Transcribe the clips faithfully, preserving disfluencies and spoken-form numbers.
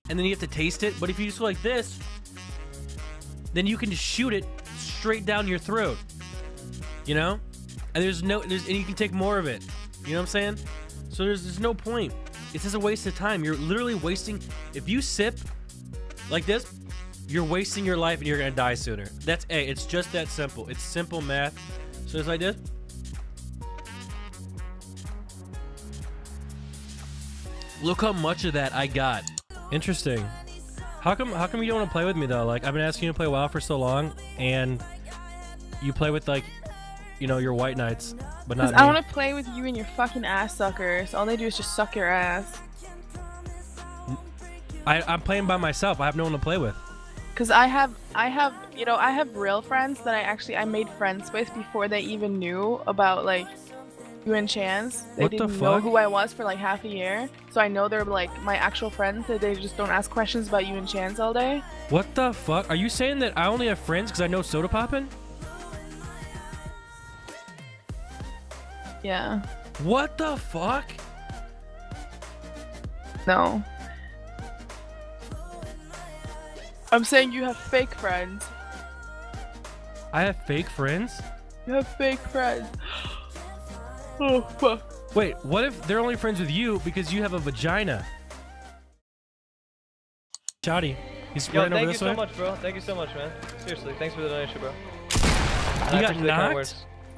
and then you have to taste it. But if you just go like this, then you can just shoot it straight down your throat. You know? And there's no, there's, and you can take more of it. You know what I'm saying? So there's, there's no point. It's just a waste of time. You're literally wasting. If you sip like this, you're wasting your life and you're gonna die sooner. That's a. It's just that simple. It's simple math. So it's like this. Look how much of that I got. Interesting. How come? How come you don't want to play with me though? Like I've been asking you to play WoW for so long, and you play with like, you know, your white knights, but not me. I want to play with you and your fucking ass suckers. All they do is just suck your ass. I, I'm playing by myself. I have no one to play with. Cause I have, I have, you know, I have real friends that I actually I made friends with before they even knew about like you and Chance. They What the didn't know fuck? who I was for like half a year, so I know they're like my actual friends. That they just don't ask questions about you and Chance all day. What the fuck? Are you saying that I only have friends because I know Soda Poppin'? Yeah. What the fuck? No. I'm saying you have fake friends. I have fake friends? You have fake friends. Oh fuck. Wait, what if they're only friends with you because you have a vagina? Shotty, he's Yo, running thank over you this so way. much, bro. Thank you so much, man. Seriously, thanks for the donation, bro. You got knocked?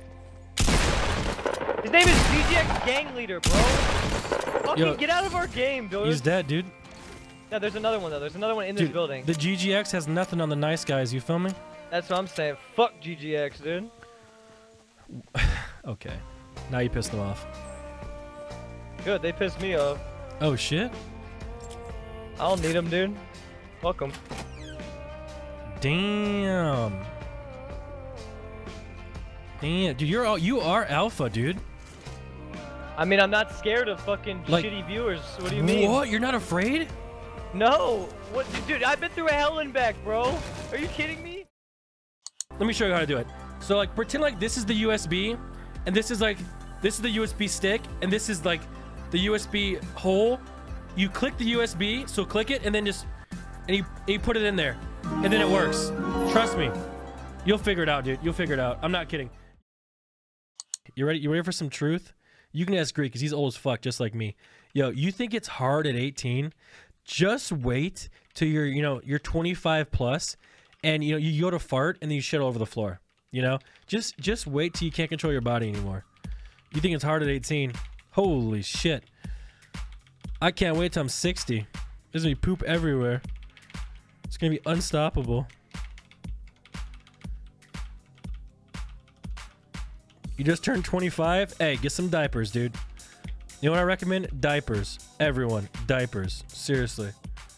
His name is D G X Gang Leader, bro. Fucking Yo, get out of our game, dude. He's dead, dude. Yeah, there's another one though. There's another one in this Dude, building. the G G X has nothing on the nice guys, you feel me? That's what I'm saying. Fuck G G X, dude. Okay. Now you pissed them off. Good, they pissed me off. Oh shit. I don't need them, dude. Fuck 'em. Damn. Damn, dude, you're all you are alpha, dude. I mean, I'm not scared of fucking Like- shitty viewers. What do you mean? What? You're not afraid? No. What, dude? I've been through hell and back, bro. Are you kidding me? Let me show you how to do it. So like pretend like this is the U S B and this is like this is the U S B stick and this is like the U S B hole. You click the U S B, so click it and then just and you, and you put it in there and then it works. Trust me. You'll figure it out, dude. You'll figure it out. I'm not kidding. You ready? You ready for some truth? You can ask Greek because he's old as fuck just like me. Yo, you think it's hard at eighteen? Just wait till you're, you know, you're twenty-five plus and you know you go to fart and then you shit all over the floor. You know, just just wait till you can't control your body anymore. You think it's hard at eighteen? Holy shit! I can't wait till I'm sixty. There's gonna be poop everywhere. It's gonna be unstoppable. You just turned twenty-five. Hey, get some diapers, dude. You know what I recommend? Diapers. Everyone, diapers. Seriously.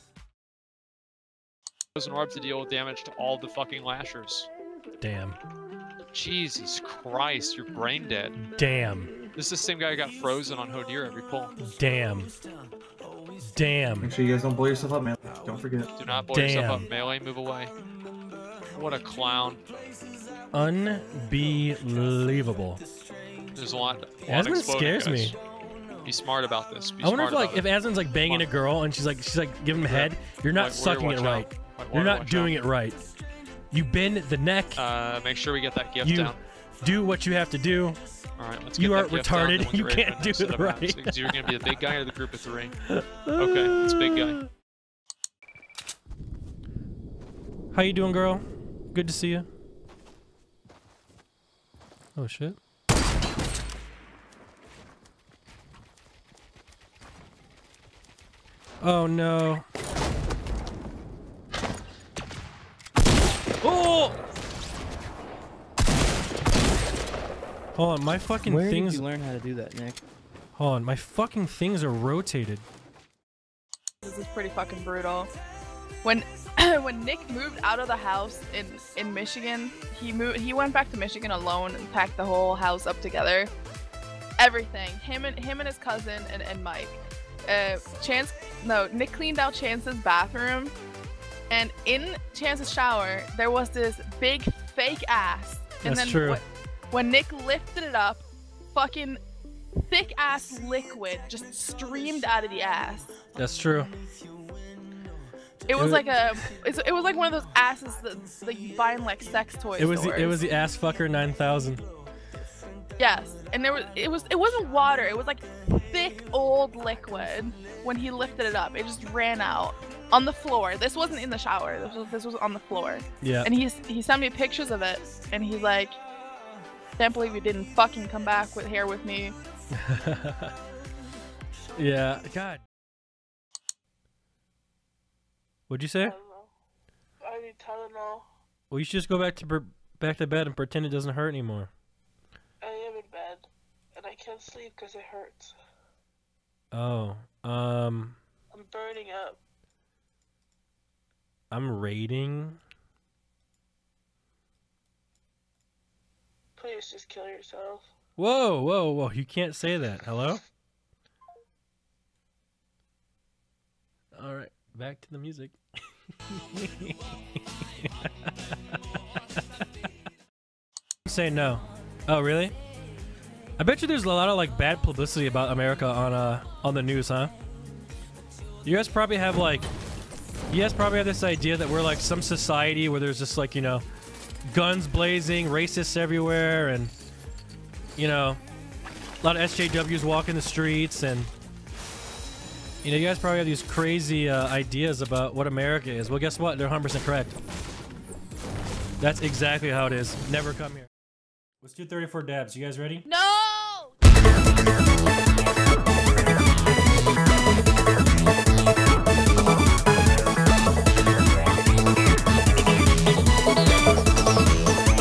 Frozen orb to deal with damage to all the fucking lashers. Damn. Jesus Christ, you're brain dead. Damn. This is the same guy who got frozen on Hodir every pull. Damn. Damn. Make sure you guys don't blow yourself up, man. Don't forget. Do not blow Damn. yourself up. Melee, move away. What a clown. Unbelievable. There's a lot. A lot Asmon exploding, scares guys. me. Be smart about this. Be I wonder if smart like if about Asmon's like banging a girl and she's like she's like giving him head, you're not White sucking warrior, it watch right. out. White You're warrior, not watch doing out. it right. You bend the neck. Uh, make sure we get that gift You down. do what you have to do. All right, let's You get are that gift down, retarded. then we'll You get ready can't for the do next it set of right. rounds. So you're gonna be the big guy or the group of three? Okay, it's big guy. How you doing, girl? Good to see you. Oh shit. Oh no. Oh! Hold on, my fucking Where things. did you learn how to do that, Nick? Hold on, my fucking things are rotated. This is pretty fucking brutal. When when Nick moved out of the house in in Michigan, he moved. He went back to Michigan alone and packed the whole house up together. Everything. Him and him and his cousin and, and Mike. Uh, Chance. No, Nick cleaned out Chance's bathroom, and in Chance's shower there was this big fake ass. And That's then true. wh- when Nick lifted it up, fucking thick ass liquid just streamed out of the ass. That's true. It was like a, it's, it was like one of those asses that, that you buy in like sex toy It was stores. the, it was the ass fucker nine thousand. Yes, and there was it was it wasn't water. It was like thick old liquid. When he lifted it up, it just ran out on the floor. This wasn't in the shower. This was this was on the floor. Yeah. And he's he sent me pictures of it, and he's like, "Can't believe you didn't fucking come back with here with me." Yeah. God. What'd you say? I don't know. I need Tylenol. Well, you should just go back to per- back to bed and pretend it doesn't hurt anymore. I am in bed, and I can't sleep because it hurts. Oh. Um. I'm burning up. I'm raiding. Please just kill yourself. Whoa, whoa, whoa! You can't say that. Hello. All right, back to the music. Say no. Oh, really? I bet you there's a lot of like bad publicity about America on uh on the news, huh? You guys probably have like, you guys probably have this idea that we're like some society where there's just like, you know, guns blazing, racists everywhere, and you know, a lot of S J Ws walking the streets, and you know, you guys probably have these crazy uh, ideas about what America is. Well, guess what? They're one hundred percent correct. That's exactly how it is. Never come here. Let's do thirty-four dabs. You guys ready? No.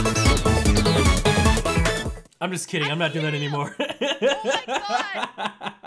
I'm just kidding. I'm not doing that anymore. Oh my god.